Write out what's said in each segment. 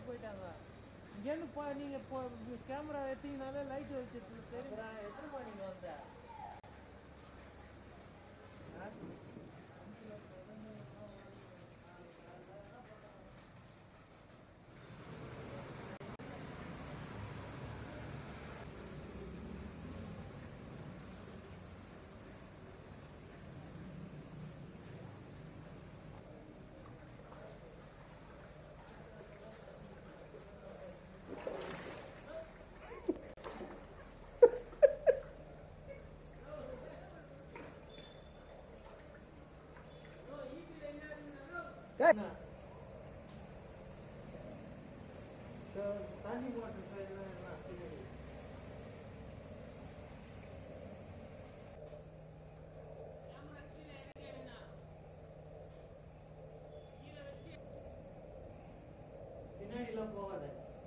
போயிட்டாங்க. இங்கேருந்து நீங்க கேமரா எடுத்தீங்கனாலே லைட் வச்சுட்டு தெரியுமா? எத்தனை நீங்க வந்த தண்ணி போட்டு பின்னாடிலாம் போகாத.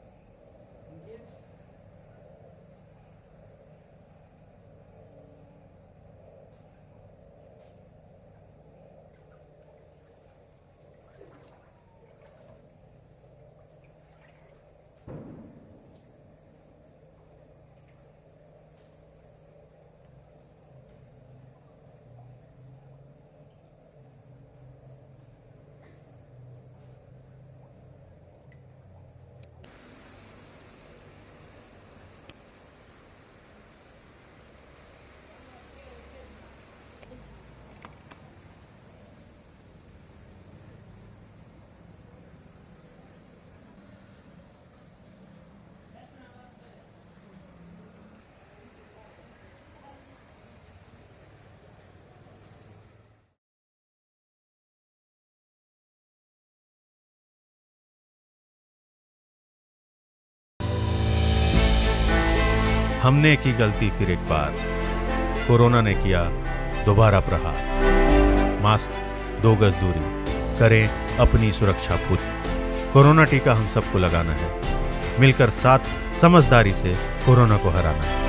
हमने की गलती फिर एक बार, कोरोना ने किया दोबारा प्रहार। मास्क, 2 गज दूरी, करें अपनी सुरक्षा पूरी। कोरोना टीका हम सबको लगाना है, मिलकर साथ समझदारी से कोरोना को हराना है।